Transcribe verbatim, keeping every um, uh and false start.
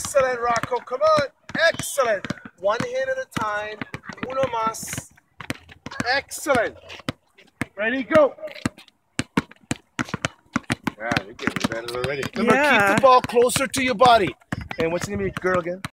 Excellent, Rocco. Come on. Excellent. One hand at a time. Uno más. Excellent. Ready, go. Yeah, you're getting better already. Remember, Yeah. keep the ball closer to your body. And what's the name of your girl again?